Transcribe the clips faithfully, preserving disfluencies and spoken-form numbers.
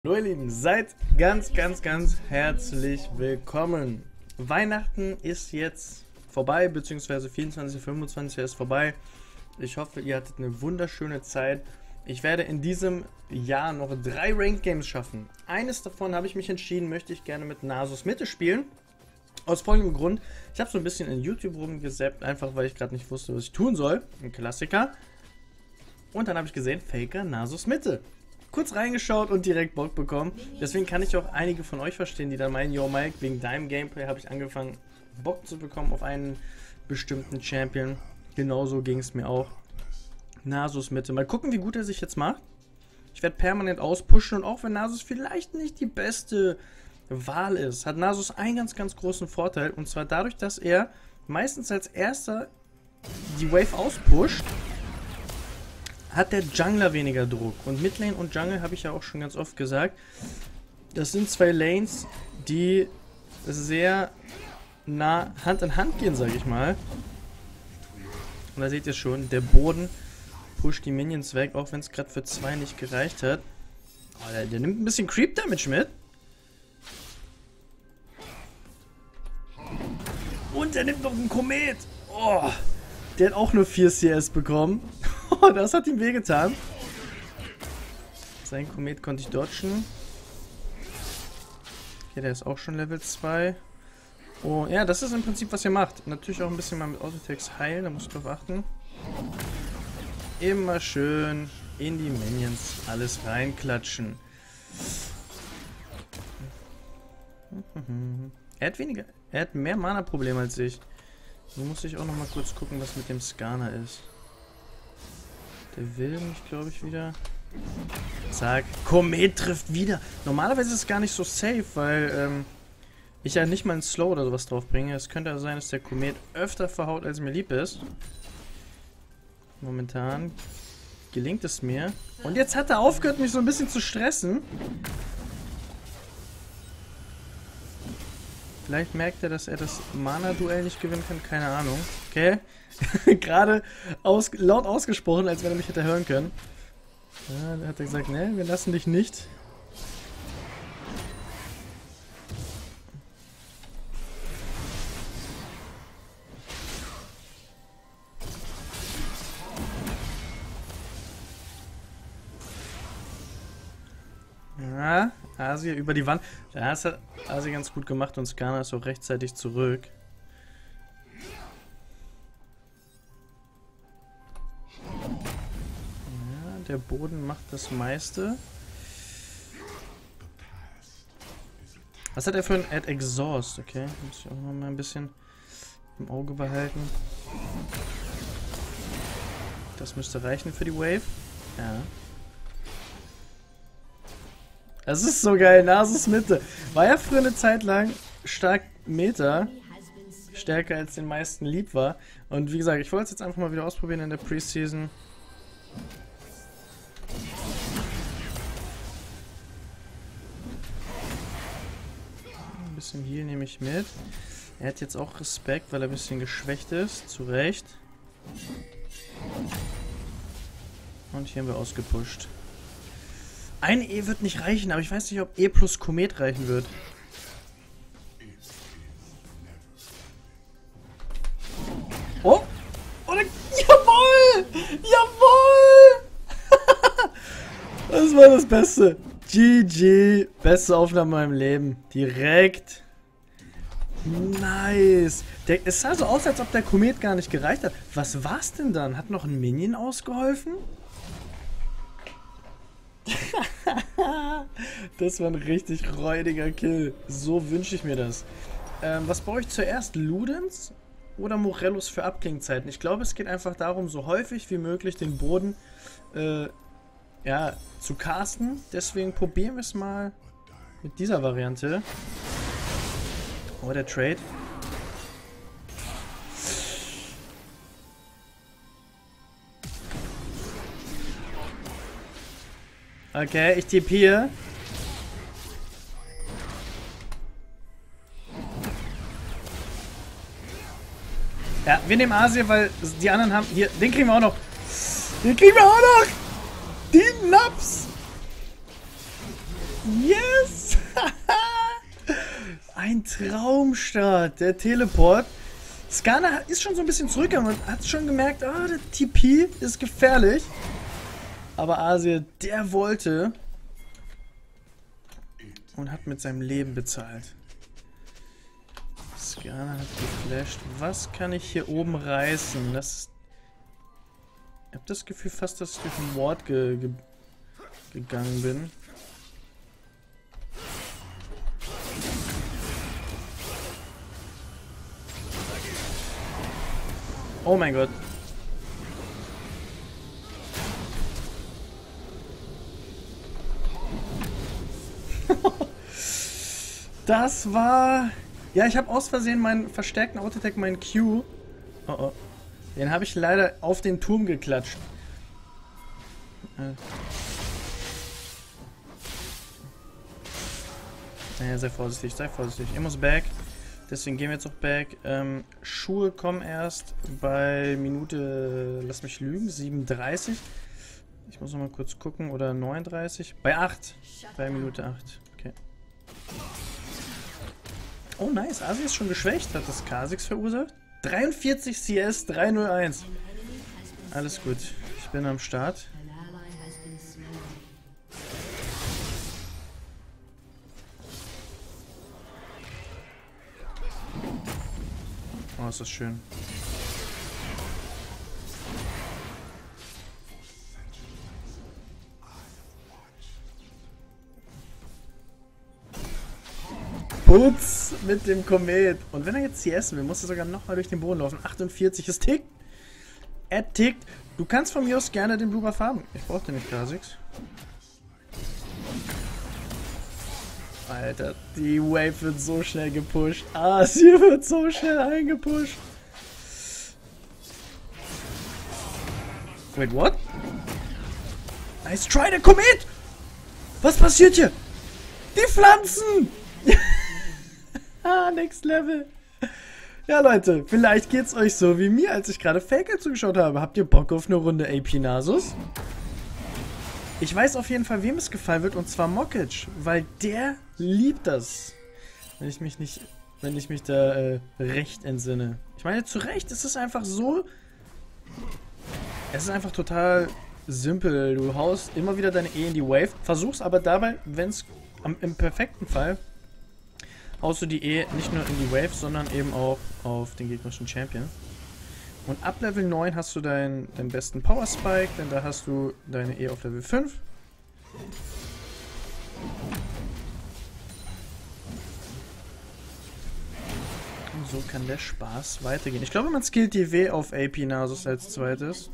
Hallo ihr Lieben, seid ganz, ganz, ganz herzlich willkommen. Weihnachten ist jetzt vorbei, beziehungsweise vierundzwanzig, fünfundzwanzig ist vorbei. Ich hoffe, ihr hattet eine wunderschöne Zeit. Ich werde in diesem Jahr noch drei Ranked Games schaffen. Eines davon habe ich mich entschieden, möchte ich gerne mit Nasus Mitte spielen. Aus folgendem Grund, ich habe so ein bisschen in YouTube rumgesappt, einfach weil ich gerade nicht wusste, was ich tun soll. Ein Klassiker. Und dann habe ich gesehen, Faker Nasus Mitte. Kurz reingeschaut und direkt Bock bekommen. Deswegen kann ich auch einige von euch verstehen, die dann meinen, yo Mike, wegen deinem Gameplay habe ich angefangen, Bock zu bekommen auf einen bestimmten Champion. Genauso ging es mir auch. Nasus Mitte. Mal gucken, wie gut er sich jetzt macht. Ich werde permanent auspushen und auch wenn Nasus vielleicht nicht die beste Wahl ist, hat Nasus einen ganz, ganz großen Vorteil. Und zwar dadurch, dass er meistens als erster die Wave auspusht, hat der Jungler weniger Druck. Und Midlane und Jungle habe ich ja auch schon ganz oft gesagt. Das sind zwei Lanes, die sehr nah Hand in Hand gehen, sage ich mal. Und da seht ihr schon, der Boden pusht die Minions weg, auch wenn es gerade für zwei nicht gereicht hat. Oh, der, der nimmt ein bisschen Creep Damage mit. Und er nimmt noch einen Komet. Oh, der hat auch nur vier C S bekommen. Oh, das hat ihm wehgetan. Sein Komet konnte ich dodgen. Okay, der ist auch schon Level zwei. Oh, ja, das ist im Prinzip, was ihr macht. Natürlich auch ein bisschen mal mit Autotext heilen, da musst du drauf achten. Immer schön in die Minions alles reinklatschen. Er hat weniger, er hat mehr Mana-Probleme als ich. Nun muss ich auch noch mal kurz gucken, was mit dem Skana ist. Der will mich, glaube ich, wieder. Zack. Komet trifft wieder. Normalerweise ist es gar nicht so safe, weil ähm, ich ja nicht mal einen Slow oder sowas drauf bringe. Es könnte also sein, dass der Komet öfter verhaut, als mir lieb ist. Momentan gelingt es mir. Und jetzt hat er aufgehört, mich so ein bisschen zu stressen. Vielleicht merkt er, dass er das Mana-Duell nicht gewinnen kann. Keine Ahnung. Okay. Gerade aus, laut ausgesprochen, als wenn er mich hätte hören können. Ja, da hat er gesagt, ne, wir lassen dich nicht. Ja, Asia über die Wand. Das hat Asia ganz gut gemacht und Skana ist auch rechtzeitig zurück. Der Boden macht das meiste. Was hat er für ein Add Exhaust? Okay, muss ich auch noch mal ein bisschen im Auge behalten. Das müsste reichen für die Wave. Ja. Das ist so geil. Nasus Mitte. War ja früher eine Zeit lang stark Meta. Stärker als den meisten lieb war. Und wie gesagt, ich wollte es jetzt einfach mal wieder ausprobieren in der Preseason. Ein bisschen Heal nehme ich mit. Er hat jetzt auch Respekt, weil er ein bisschen geschwächt ist. Zu Recht. Und hier haben wir ausgepusht. Ein E wird nicht reichen, aber ich weiß nicht, ob E plus Komet reichen wird. Oh! Oh, der, jawohl! Jawohl! Das war das Beste. G G. Beste Aufnahme in meinem Leben. Direkt. Nice. Der, es sah so aus, als ob der Komet gar nicht gereicht hat. Was war's denn dann? Hat noch ein Minion ausgeholfen? Das war ein richtig räudiger Kill. So wünsche ich mir das. Ähm, was brauche ich zuerst? Ludens oder Morellos für Abklingzeiten? Ich glaube, es geht einfach darum, so häufig wie möglich den Boden äh, ja, zu casten. Deswegen probieren wir es mal mit dieser Variante. Oh, der Trade. Okay, ich tippe hier. Ja, wir nehmen Asia, weil die anderen haben... Hier, den kriegen wir auch noch. Den kriegen wir auch noch. Die Naps. Yes! Ein Traumstart. Der Teleport. Skarner ist schon so ein bisschen zurück, man hat schon gemerkt, ah, der T P ist gefährlich. Aber Asie, der wollte und hat mit seinem Leben bezahlt. Skarner hat geflasht. Was kann ich hier oben reißen? Das, ich habe das Gefühl fast, dass ich durch den Ward ge ge gegangen bin. Oh mein Gott. Das war... Ja, ich habe aus Versehen meinen verstärkten Autoattack, meinen Q. Oh oh. Den habe ich leider auf den Turm geklatscht. Äh. Naja, sei vorsichtig, sei vorsichtig. Ich muss back. Deswegen gehen wir jetzt auch back. Ähm, Schuhe kommen erst bei Minute, lass mich lügen, siebenunddreißig. Ich muss noch mal kurz gucken. Oder neununddreißig. Bei acht. Bei Minute acht. Okay. Oh nice, Asi ist schon geschwächt. Hat das Kha'Zix verursacht? dreiundvierzig C S, drei null eins. Alles gut. Ich bin am Start. Oh, ist das schön. Putz mit dem Komet. Und wenn er jetzt C S will, muss er sogar nochmal durch den Boden laufen. achtundvierzig, es tickt. Er tickt. Du kannst von mir aus gerne den Blue Buff haben. Ich brauch den nicht, Kha'Zix. Alter, die Wave wird so schnell gepusht. Ah, sie wird so schnell eingepusht. Wait, what? Nice try, der Komet! Was passiert hier? Die Pflanzen! Ah, next level. Ja, Leute, vielleicht geht's euch so wie mir, als ich gerade Faker zugeschaut habe. Habt ihr Bock auf eine Runde A P Nasus? Ich weiß auf jeden Fall, wem es gefallen wird, und zwar Mokic, weil der liebt das. Wenn ich mich nicht, wenn ich mich da äh, recht entsinne. Ich meine, zu Recht, es ist einfach so... Es ist einfach total simpel. Du haust immer wieder deine E in die Wave, versuchst aber dabei, wenn es im perfekten Fall, haust du die E nicht nur in die Wave, sondern eben auch auf den gegnerischen Champion. Und ab Level neun hast du deinen, deinen besten Power Spike, denn da hast du deine E auf Level fünf. Und so kann der Spaß weitergehen. Ich glaube, man skillt die W auf A P Nasus als zweites.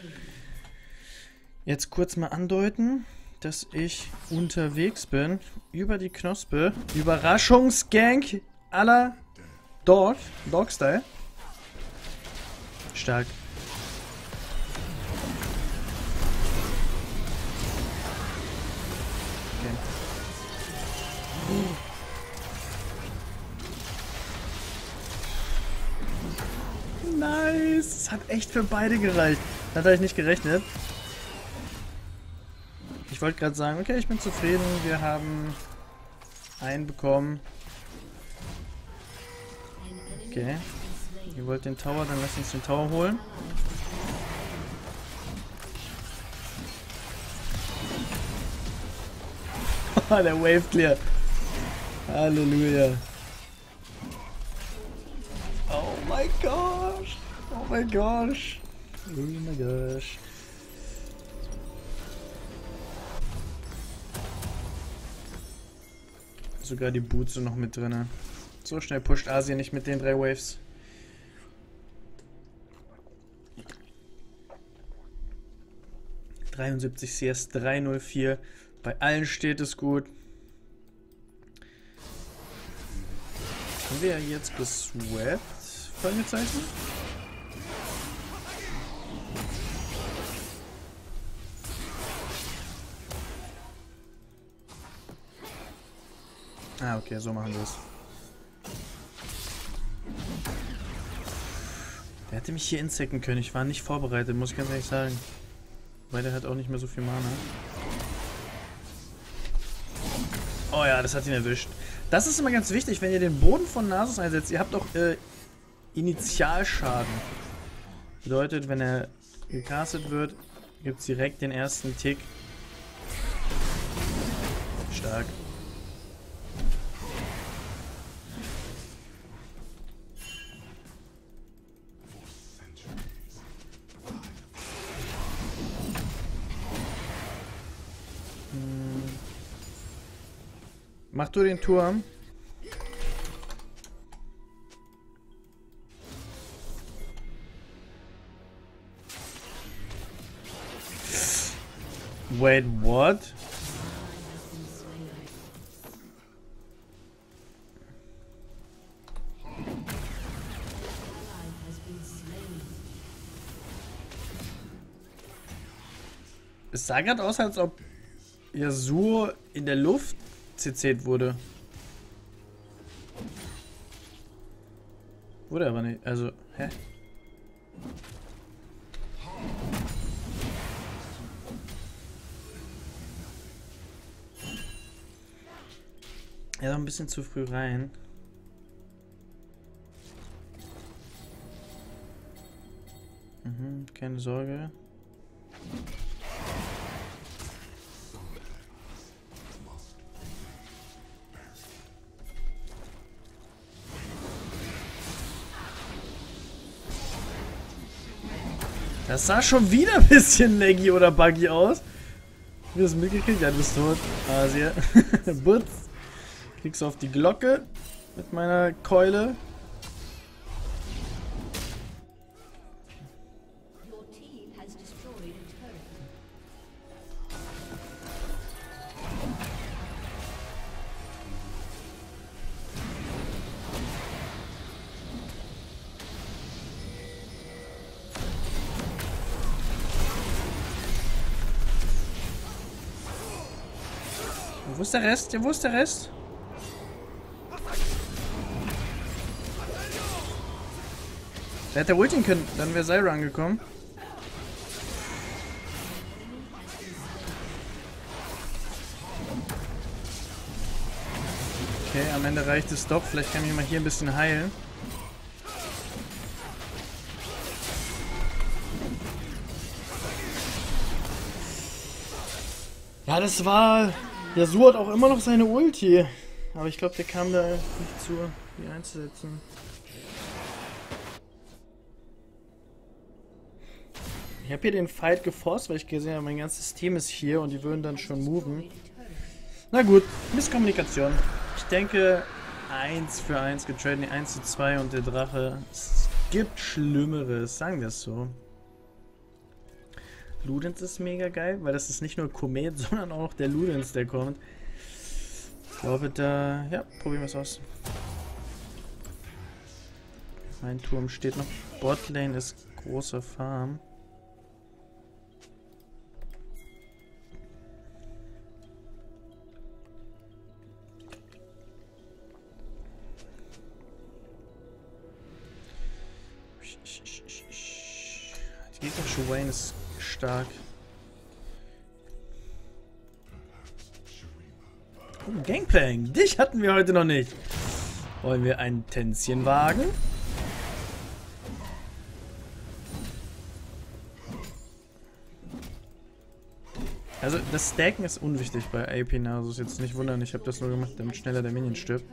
Jetzt kurz mal andeuten, dass ich unterwegs bin über die Knospe. Überraschungsgank à la Dog, Dog-Style. Stark. Okay. Nice. Das hat echt für beide gereicht. Da hatte ich nicht gerechnet. Ich wollte gerade sagen, okay, ich bin zufrieden. Wir haben einen bekommen. Okay. Ihr wollt den Tower, dann lasst uns den Tower holen. Der Wave Clear. Halleluja. Oh mein Gott. Oh mein Gott. Oh mein Gott. Sogar die Boots sind noch mit drin. So schnell pusht Asien nicht mit den drei Waves. dreiundsiebzig C S, drei null vier. Bei allen steht es gut. Haben wir ja jetzt geswappt? Fragezeichen? Ah, okay, so machen wir es. Der hätte mich hier insecken können. Ich war nicht vorbereitet, muss ich ganz ehrlich sagen. Weil der hat auch nicht mehr so viel Mana. Oh ja, das hat ihn erwischt. Das ist immer ganz wichtig, wenn ihr den Boden von Nasus einsetzt. Ihr habt auch äh, Initialschaden. Bedeutet, wenn er gecastet wird, gibt es direkt den ersten Tick. Stark. Hm. Mach du den Turm. Wait, what? Es sah gerade aus, als ob Yasuo in der Luft C C'd wurde. Wurde aber nicht. Also, hä? Er ist ein bisschen zu früh rein. Mhm, keine Sorge. Das sah schon wieder ein bisschen laggy oder buggy aus. Wie hast du mitgekriegt? Ja, du bist tot. Asia. Butz. Kriegst du auf die Glocke mit meiner Keule. Wo ist der Rest? Ja, wo ist der Rest? Der hätte ulten können, dann wäre Zyra angekommen. Okay, am Ende reicht es doch. Vielleicht kann ich mich mal hier ein bisschen heilen. Ja, das war... Yasuo hat auch immer noch seine Ulti. Aber ich glaube, der kam da nicht zu, die einzusetzen. Ich habe hier den Fight geforst, weil ich gesehen habe, mein ganzes Team ist hier und die würden dann schon moven. Na gut, Misskommunikation. Ich denke, eins für eins getradet, nee, eins zu zwei und der Drache. Es gibt Schlimmeres, sagen wir es so. Ludens ist mega geil, weil das ist nicht nur Komet, sondern auch der Ludens, der kommt. Ich glaube, da... Ja, probieren wir es aus. Mein Turm steht noch. Botlane ist großer Farm. Die gegnerische Vayne ist stark. Oh, Gangplank. Dich hatten wir heute noch nicht. Wollen wir ein Tänzchen wagen? Also das Stacken ist unwichtig bei A P Nasus. Jetzt nicht wundern, ich habe das nur gemacht, damit schneller der Minion stirbt.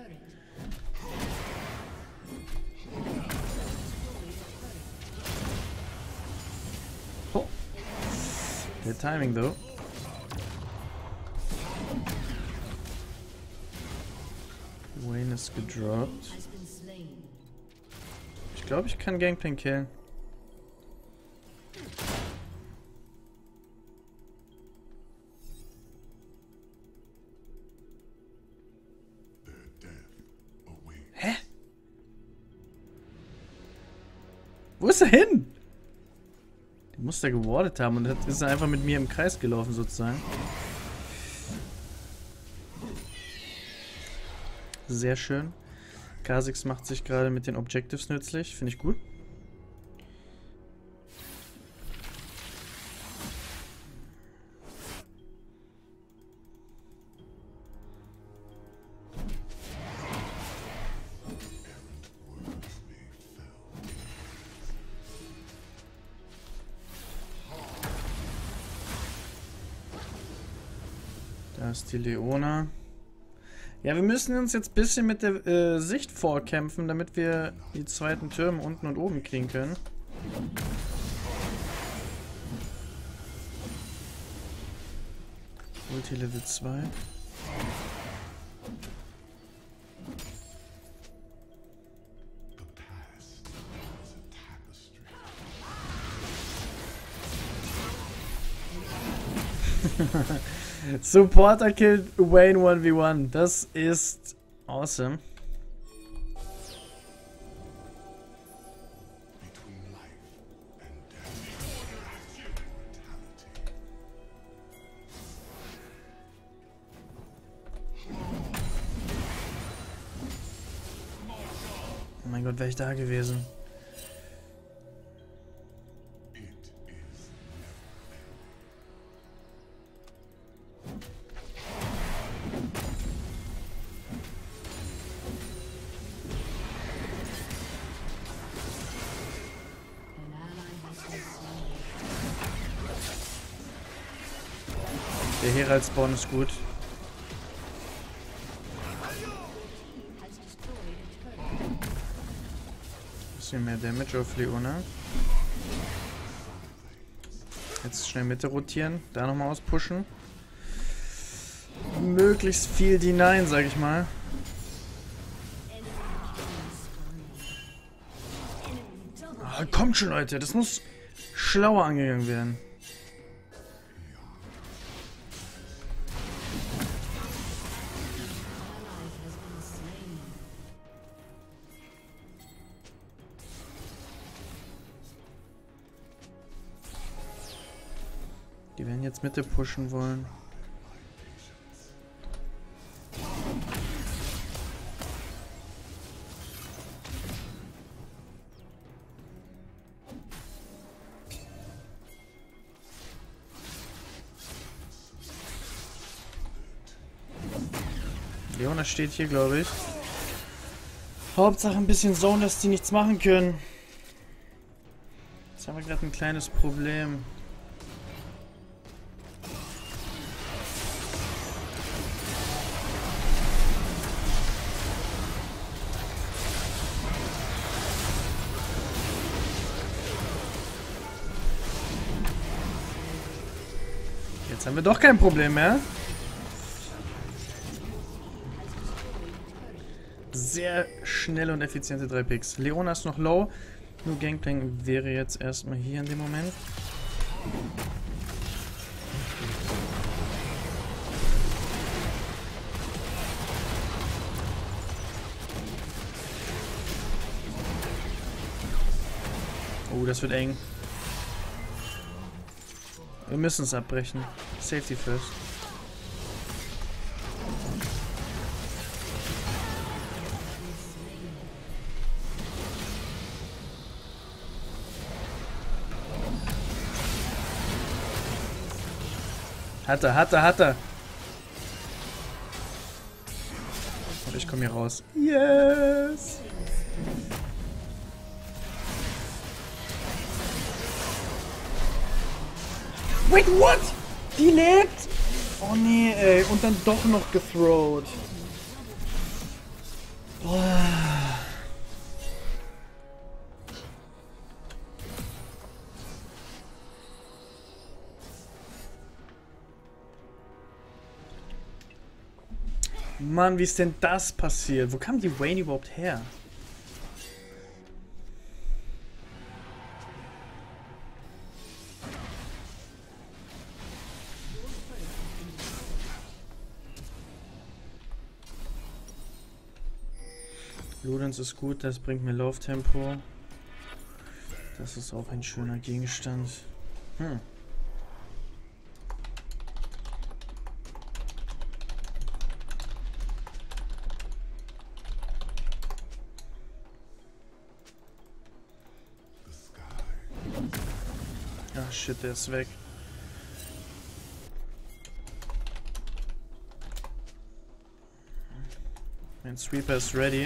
Oh. Der Timing though. Vayne ist gedroppt. Ich glaube, ich kann Gangplank killen. Hä? Wo ist er hin? Der muss da gewartet haben und ist einfach mit mir im Kreis gelaufen sozusagen. Sehr schön. Kha'Zix macht sich gerade mit den Objectives nützlich. Finde ich gut. Da ist die Leona. Ja, wir müssen uns jetzt ein bisschen mit der äh, Sicht vorkämpfen, damit wir die zweiten Türme unten und oben kriegen können. Ulti Level zwei. Supporter killt Wayne one v one. Das ist awesome. Oh mein Gott, wäre ich da gewesen. Der Herald-Spawn ist gut. Bisschen mehr Damage auf Leona. Jetzt schnell Mitte rotieren. Da nochmal auspushen. Möglichst viel D neun, sag ich mal. Ah, kommt schon, Leute. Das muss schlauer angegangen werden. Die werden jetzt Mitte pushen wollen. Leona steht hier, glaube ich. Hauptsache ein bisschen Zone, dass die nichts machen können. Jetzt haben wir gerade ein kleines Problem. Jetzt haben wir doch kein Problem mehr. Sehr schnelle und effiziente drei Picks. Leona ist noch low. Nur Gangplank wäre jetzt erstmal hier in dem Moment. Oh, das wird eng. Wir müssen es abbrechen. Safety first. Hat er, hat er, hat er. Und ich komme hier raus. Yes! Wait, what? Die lebt? Oh nee, ey. Und dann doch noch gethrowt. Boah. Mann, wie ist denn das passiert? Wo kam die Wayne überhaupt her? Ludens ist gut, das bringt mir Lauftempo. Das ist auch ein schöner Gegenstand. Hm. Ah shit, der ist weg. Mein Sweeper ist ready.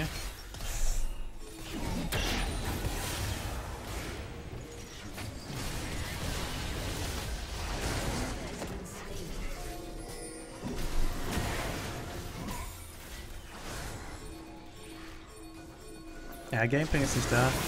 Ja, Gameplay ist nicht da.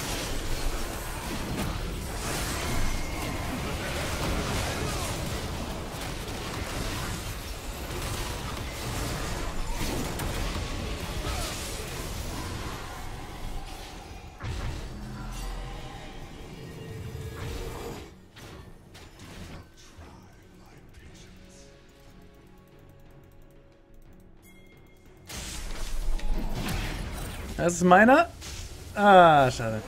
Das ist meiner. Ah, schade.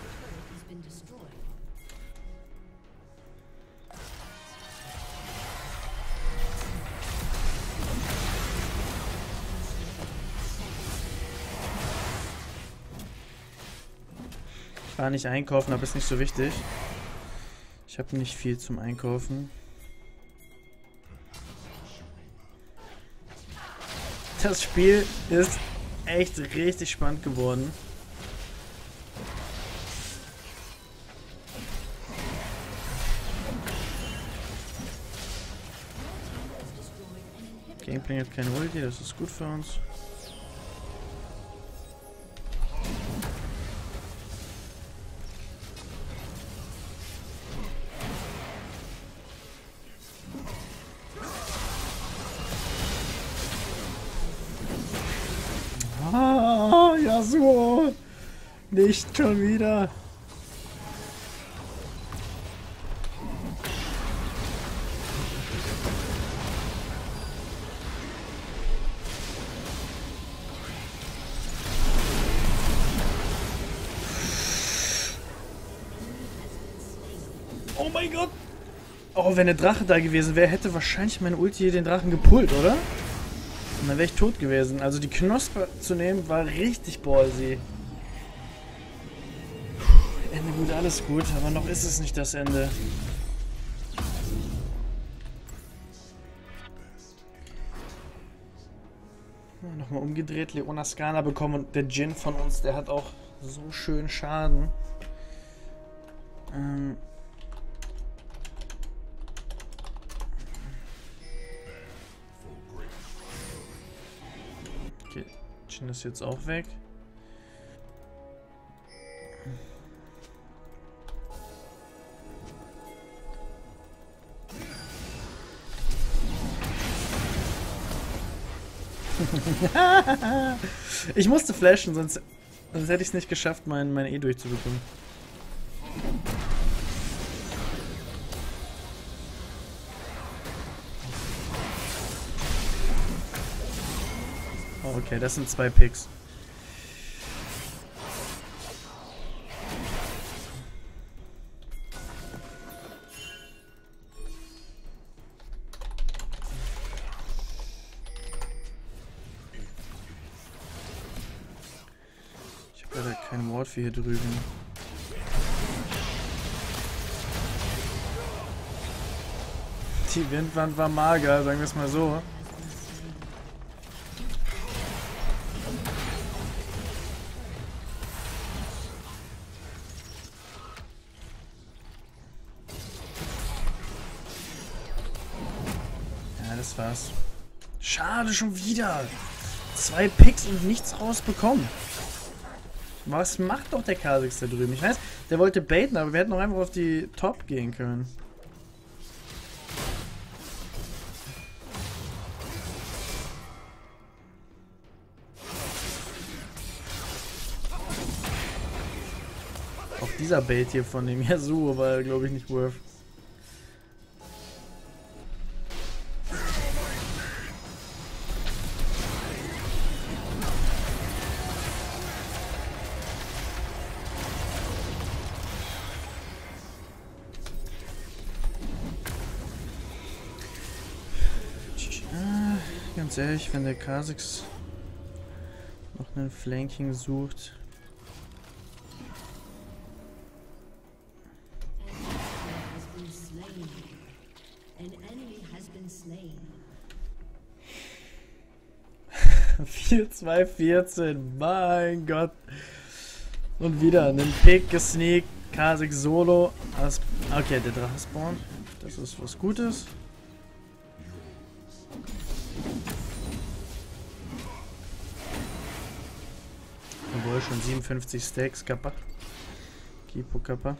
Ich war nicht einkaufen, aber ist nicht so wichtig. Ich habe nicht viel zum Einkaufen. Das Spiel ist echt richtig spannend geworden. Gameplay hat keine Ulti, das ist gut für uns. Ah, Yasuo! Nicht schon wieder! Oh mein Gott! Oh, wenn der Drache da gewesen wäre, hätte wahrscheinlich mein Ulti den Drachen gepullt, oder? Und dann wäre ich tot gewesen. Also die Knospe zu nehmen war richtig ballsy. Ende gut, alles gut, aber noch ist es nicht das Ende. Ja, nochmal umgedreht, Leona Skana bekommen und der Jhin von uns, der hat auch so schön Schaden. Ähm... Okay, Jhin ist jetzt auch weg. Ich musste flashen, sonst, sonst hätte ich es nicht geschafft, mein, mein E durchzubekommen. Oh, okay, das sind zwei Picks. Ich habe leider kein Wort für hier drüben. Die Windwand war mager, sagen wir es mal so. Ja, das war's. Schade, schon wieder. Zwei Picks und nichts rausbekommen. Was macht doch der Kha'Zix da drüben? Ich weiß, der wollte baiten, aber wir hätten noch einfach auf die Top gehen können. Auch dieser Bait hier von dem Yasuo war, glaube ich, nicht worth. Ganz ehrlich, wenn der Kha'Zix noch einen Flanking sucht. vier zwei vierzehn, mein Gott. Und wieder einen Pick gesneakt, Kha'Zix solo. Okay, der Drache spawnt. Das ist was Gutes. Obwohl, Jawohl, schon siebenundfünfzig Stacks, Kappa. Kipo Kappa.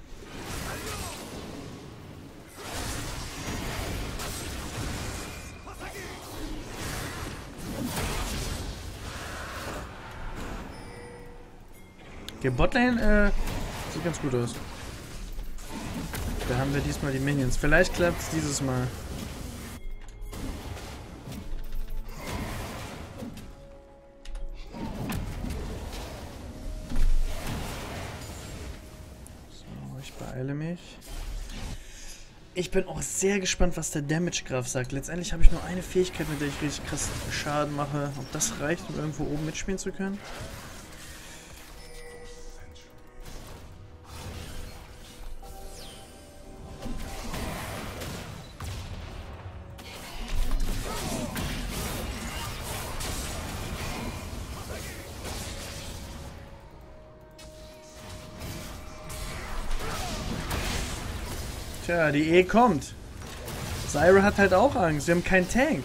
Okay, Botlane äh, sieht ganz gut aus. Da haben wir diesmal die Minions. Vielleicht klappt es dieses Mal. So, ich beeile mich. Ich bin auch sehr gespannt, was der Damage-Graph sagt. Letztendlich habe ich nur eine Fähigkeit, mit der ich richtig krass Schaden mache. Ob das reicht, um irgendwo oben mitspielen zu können? Tja, die E kommt. Zyra hat halt auch Angst. Wir haben keinen Tank.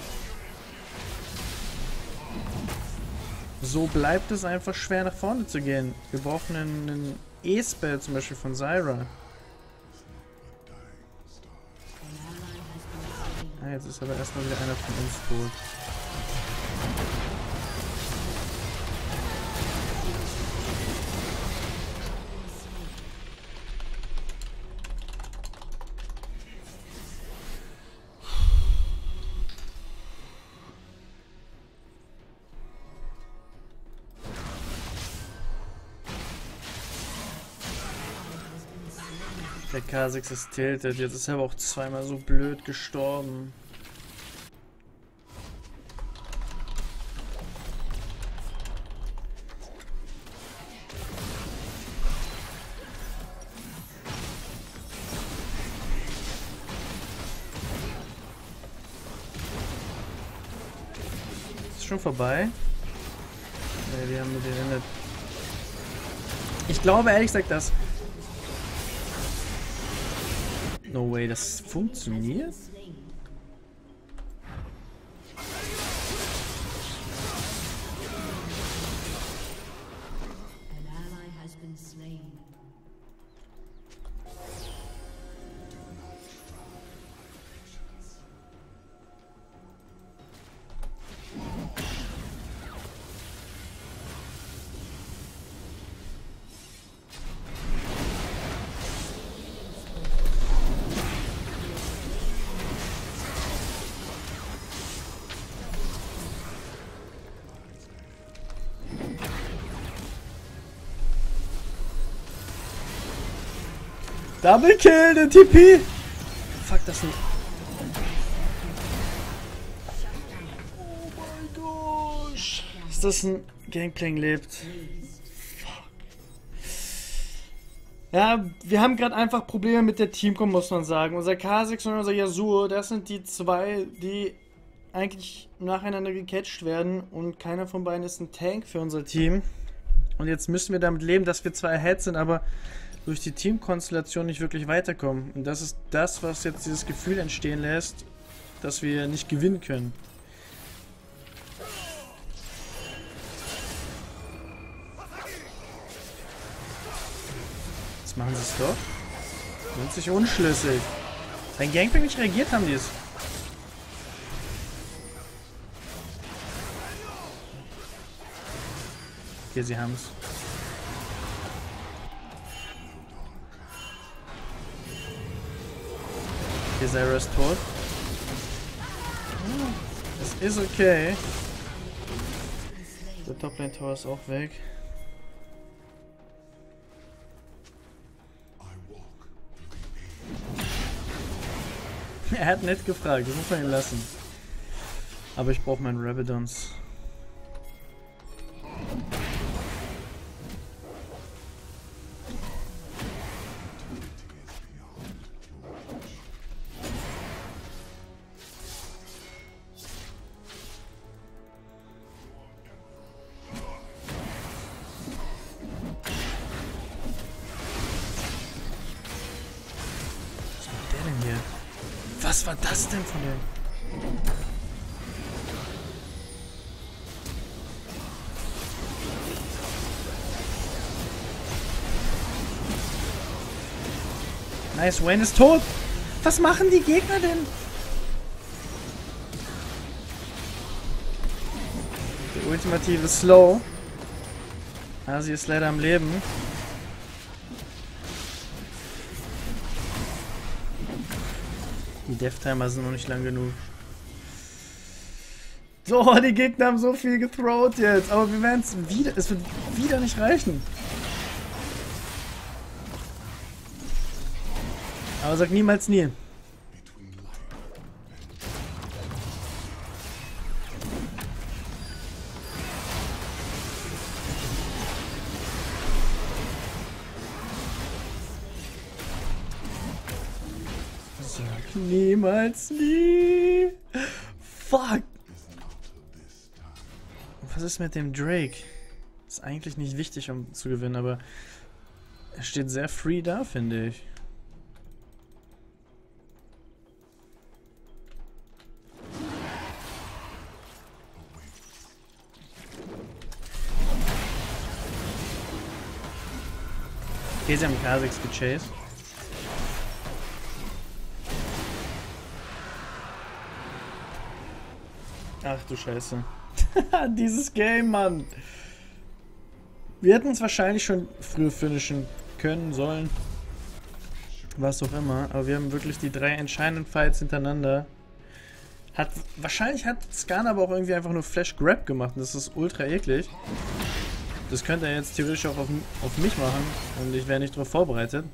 So bleibt es einfach schwer nach vorne zu gehen. Wir brauchen einen, einen E-Spell zum Beispiel von Zyra. Ah, jetzt ist aber erstmal wieder einer von uns tot. Der Kha'Zix ist tilted, jetzt ist er aber auch zweimal so blöd gestorben. Ist schon vorbei? Ne, wir haben mit den Ende. Ich glaube ehrlich gesagt, dass no way, das funktioniert? Double Kill, der T P! Fuck, das nicht. Oh mein Gott! Ist das ein Gangplank lebt? Fuck. Ja, wir haben gerade einfach Probleme mit der Teamcom, muss man sagen. Unser Kha'Zix und unser Yasuo, das sind die zwei, die eigentlich nacheinander gecatcht werden und keiner von beiden ist ein Tank für unser Team. Und jetzt müssen wir damit leben, dass wir zwar ahead sind, aber durch die Teamkonstellation nicht wirklich weiterkommen. Und das ist das, was jetzt dieses Gefühl entstehen lässt, dass wir nicht gewinnen können. Jetzt machen sie es doch. Sind sich unschlüssig. Wenn Gangplank nicht reagiert, haben die es. Okay, sie haben es. Okay, Zyra ist tot. Es ist okay. Der Toplane Tower ist auch weg. Er hat nett gefragt, das muss man ihn lassen. Aber ich brauche meinen Rabadons. Was war das denn von dem? Nice, Wayne ist tot. Was machen die Gegner denn? Der ultimative Slow. Ah, sie ist leider am Leben. Die Death-Timer sind noch nicht lang genug. So, die Gegner haben so viel gethrowt jetzt. Aber wir werden es wieder... Es wird wieder nicht reichen. Aber sag niemals nie. Sag niemals nie. Fuck. Was ist mit dem Drake? Ist eigentlich nicht wichtig, um zu gewinnen, aber er steht sehr free da, finde ich. Okay, sie haben Kha'Zix gechased. Ach du Scheiße. Dieses Game, Mann. Wir hätten es wahrscheinlich schon früher finishen können, sollen. Was auch immer. Aber wir haben wirklich die drei entscheidenden Fights hintereinander. Hat, wahrscheinlich hat Skarner aber auch irgendwie einfach nur Flash Grab gemacht. Und das ist ultra eklig. Das könnte er jetzt theoretisch auch auf, auf mich machen. Und ich wäre nicht darauf vorbereitet.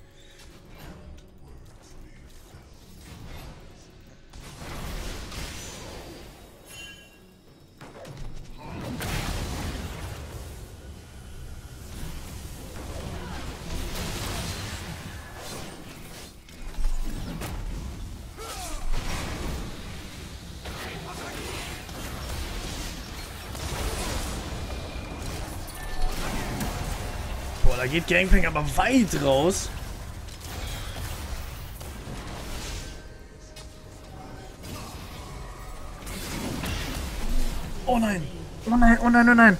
Boah, da geht Gangplank aber weit raus. Oh nein! Oh nein, oh nein, oh nein!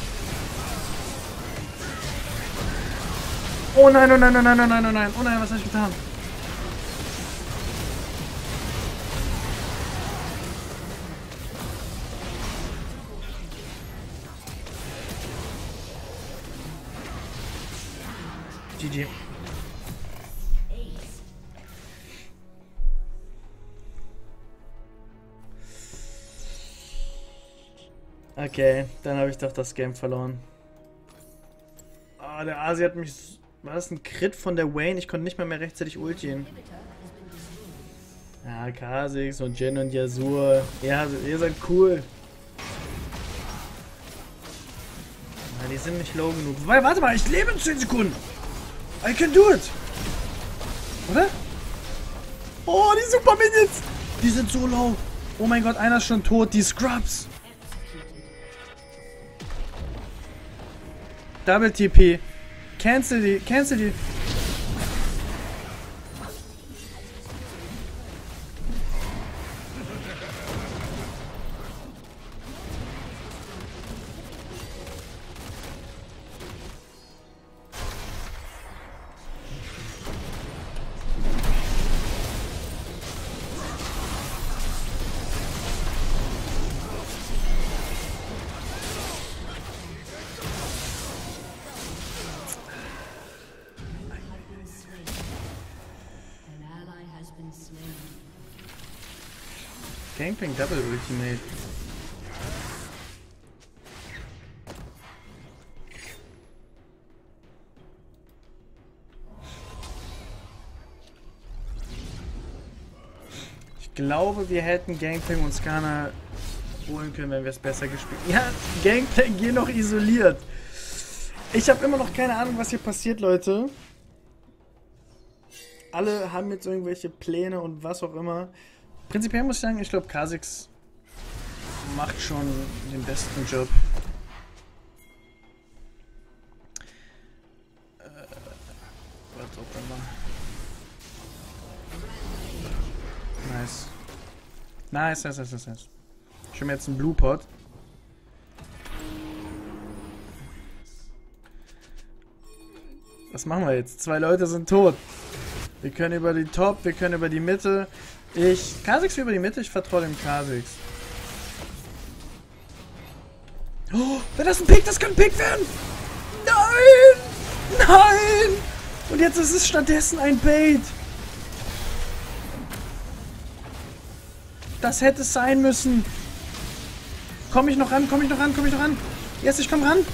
Oh nein, oh nein, oh nein, oh nein, oh nein, oh nein, was hab ich getan? G G. Okay, dann habe ich doch das Game verloren. Ah, oh, der Asi hat mich... War das ein Crit von der Wayne? Ich konnte nicht mal mehr rechtzeitig ultien. Ja, Kha'Zix und Jhin und Yasuo. Ja, ihr seid cool. Ja, die sind nicht low genug. Wobei, warte mal, ich lebe in zehn Sekunden. I can do it. Oder? Oh, die Super Minions. Die sind so low. Oh mein Gott, einer ist schon tot. Die Scrubs. Double T P. Cancel die, cancel die. Gangplank Double Ultimate. Ich glaube, wir hätten Gangplank und Skarner holen können, wenn wir es besser gespielt hätten. Ja, Gangplank hier noch isoliert. Ich habe immer noch keine Ahnung, was hier passiert, Leute. Alle haben jetzt irgendwelche Pläne und was auch immer. Prinzipiell muss ich sagen, ich glaube, Kha'Zix macht schon den besten Job. Äh, was auch immer. Nice. Nice, nice, nice, nice. Ich habe jetzt einen Blue Pot. Was machen wir jetzt? Zwei Leute sind tot. Wir können über die Top, wir können über die Mitte. Ich... Kha'Zix über die Mitte, ich vertraue dem Kha'Zix. Oh, wenn das ein Pick, das kann ein Pick werden! Nein! Nein! Und jetzt ist es stattdessen ein Bait. Das hätte es sein müssen. Komm ich noch ran, komm ich noch ran, komm ich noch ran. Yes, ich komm ran.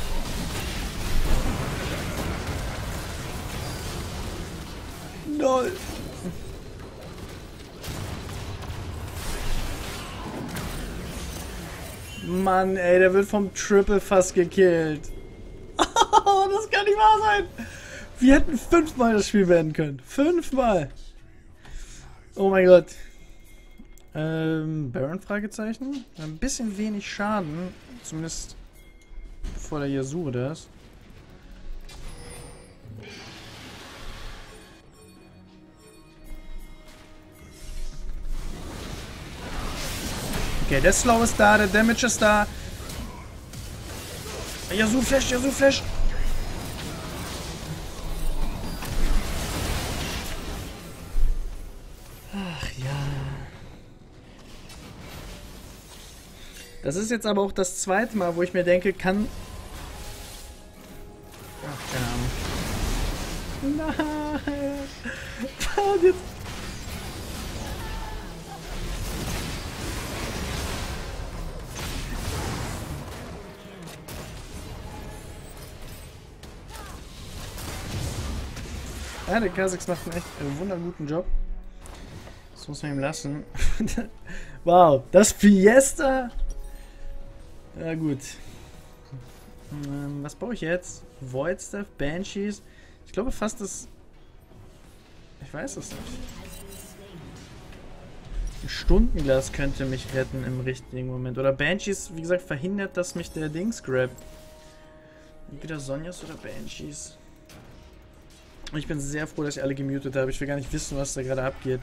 Null. Mann, ey, der wird vom Triple fast gekillt. Oh, das kann nicht wahr sein. Wir hätten fünfmal das Spiel werden können. Fünfmal. Oh mein Gott. Ähm, Baron? Fragezeichen. Ein bisschen wenig Schaden. Zumindest vor der Yasuo das. Okay, der Slow ist da, der Damage ist da. Yasuo Flash, Yasuo Flash. Ach ja. Das ist jetzt aber auch das zweite Mal, wo ich mir denke, kann... Ach, keine Ahnung. Nein! Und jetzt... Ja, der Kha'Zix macht einen echt äh, wunderguten Job. Das muss man ihm lassen. Wow, das Fiesta! Ja gut. Ähm, was baue ich jetzt? Void Stuff, Banshees. Ich glaube fast das... Ich weiß es nicht. Ein Stundenglas könnte mich retten im richtigen Moment. Oder Banshees, wie gesagt, verhindert, dass mich der Dings grabt. Entweder Sonjas oder Banshees. Ich bin sehr froh, dass ich alle gemutet habe. Ich will gar nicht wissen, was da gerade abgeht.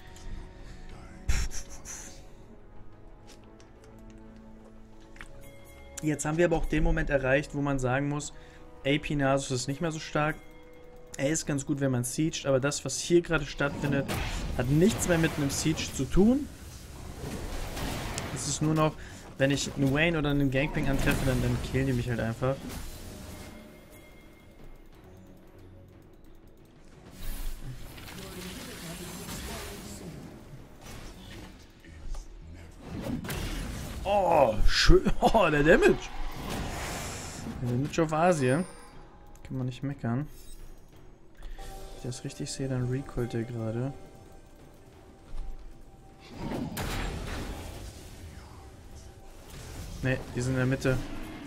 Jetzt haben wir aber auch den Moment erreicht, wo man sagen muss, A P Nasus ist nicht mehr so stark. Er ist ganz gut, wenn man siegt, aber das, was hier gerade stattfindet, hat nichts mehr mit einem Siege zu tun. Es ist nur noch, wenn ich einen Vayne oder einen Gangplank antreffe, dann, dann killen die mich halt einfach. Oh, schön. Oh, der Damage. Der Damage auf Asien. Kann man nicht meckern. Wenn ich das richtig sehe, dann recoilt der gerade. Ne, die sind in der Mitte.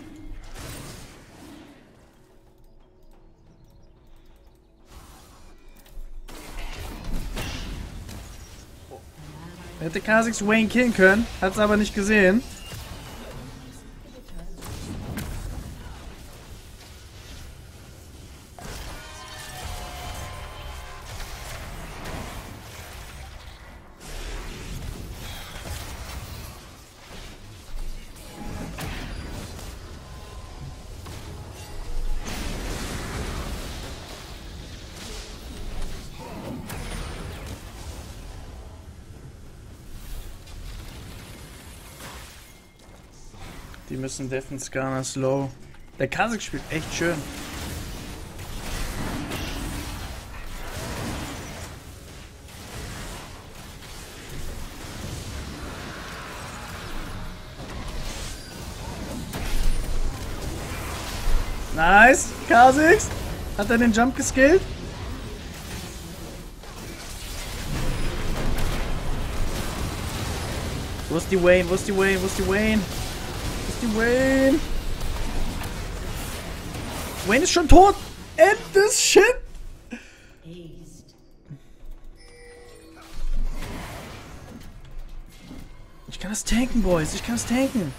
Hätte Kha'Zix Vayne killen können, hat es aber nicht gesehen. Die müssen deffen Skana slow. Der Kha'Zix spielt echt schön. Nice! Kha'Zix! Hat er den Jump geskillt? Wo ist die Vayne? Wo ist die Vayne? Wo ist die Vayne? Die Vayne. Vayne ist schon tot. End this shit. Ich kann das tanken, Boys. Ich kann das tanken.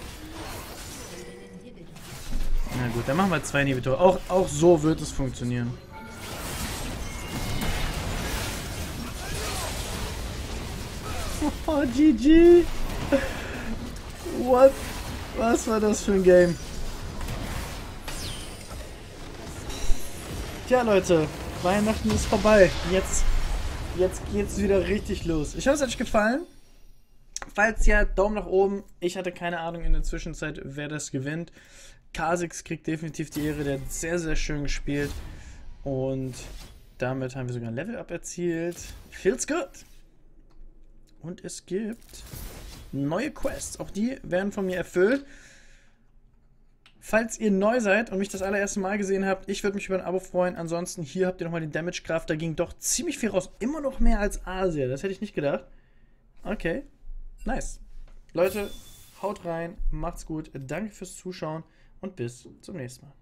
Na gut, dann machen wir zwei Inhibitor. Auch, auch so wird es funktionieren. Oh, G G. What? Was war das für ein Game? Tja, Leute, Weihnachten ist vorbei. Jetzt, jetzt geht's wieder richtig los. Ich hoffe, es hat euch gefallen. Falls ja, Daumen nach oben. Ich hatte keine Ahnung in der Zwischenzeit, wer das gewinnt. Kha'Zix kriegt definitiv die Ehre. Der hat sehr, sehr schön gespielt. Und damit haben wir sogar ein Level-Up erzielt. Feels good. Und es gibt neue Quests. Auch die werden von mir erfüllt. Falls ihr neu seid und mich das allererste Mal gesehen habt, ich würde mich über ein Abo freuen. Ansonsten, hier habt ihr nochmal den Damage-Graph. Da ging doch ziemlich viel raus. Immer noch mehr als Asia. Das hätte ich nicht gedacht. Okay. Nice. Leute, haut rein. Macht's gut. Danke fürs Zuschauen und bis zum nächsten Mal.